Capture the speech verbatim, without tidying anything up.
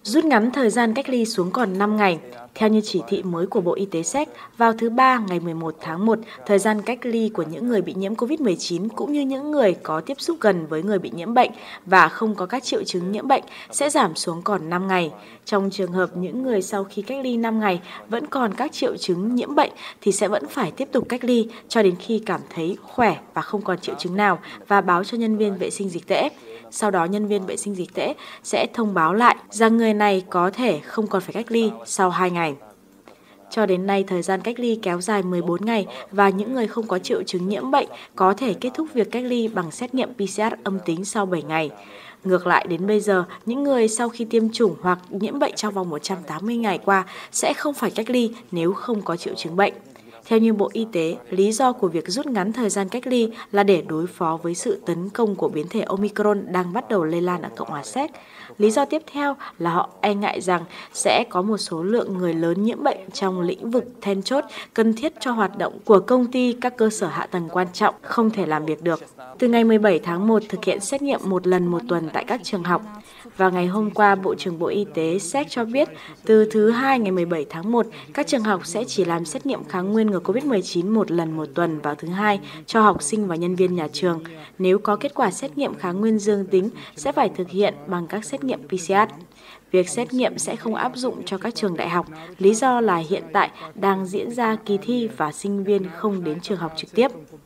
Rút ngắn thời gian cách ly xuống còn năm ngày. Theo như chỉ thị mới của Bộ Y tế séc, vào thứ Ba ngày mười một tháng một, thời gian cách ly của những người bị nhiễm covid mười chín cũng như những người có tiếp xúc gần với người bị nhiễm bệnh và không có các triệu chứng nhiễm bệnh sẽ giảm xuống còn năm ngày. Trong trường hợp những người sau khi cách ly năm ngày vẫn còn các triệu chứng nhiễm bệnh thì sẽ vẫn phải tiếp tục cách ly cho đến khi cảm thấy khỏe và không còn triệu chứng nào và báo cho nhân viên vệ sinh dịch tễ. Sau đó nhân viên vệ sinh dịch tễ sẽ thông báo lại rằng người này có thể không còn phải cách ly sau hai ngày. Cho đến nay, thời gian cách ly kéo dài mười bốn ngày và những người không có triệu chứng nhiễm bệnh có thể kết thúc việc cách ly bằng xét nghiệm pê xê rờ âm tính sau bảy ngày. Ngược lại, đến bây giờ, những người sau khi tiêm chủng hoặc nhiễm bệnh trong vòng một trăm tám mươi ngày qua sẽ không phải cách ly nếu không có triệu chứng bệnh. Theo như Bộ Y tế, lý do của việc rút ngắn thời gian cách ly là để đối phó với sự tấn công của biến thể Omicron đang bắt đầu lây lan ở Cộng hòa Séc. Lý do tiếp theo là họ e ngại rằng sẽ có một số lượng người lớn nhiễm bệnh trong lĩnh vực then chốt cần thiết cho hoạt động của công ty, các cơ sở hạ tầng quan trọng không thể làm việc được. Từ ngày mười bảy tháng một, thực hiện xét nghiệm một lần một tuần tại các trường học. Và ngày hôm qua, Bộ trưởng Bộ Y tế séc cho biết từ thứ Hai ngày mười bảy tháng một, các trường học sẽ chỉ làm xét nghiệm kháng nguyên ngừa covid mười chín một lần một tuần vào thứ Hai cho học sinh và nhân viên nhà trường. Nếu có kết quả xét nghiệm kháng nguyên dương tính, sẽ phải thực hiện bằng các xét nghiệm pê xê rờ. Việc xét nghiệm sẽ không áp dụng cho các trường đại học, lý do là hiện tại đang diễn ra kỳ thi và sinh viên không đến trường học trực tiếp.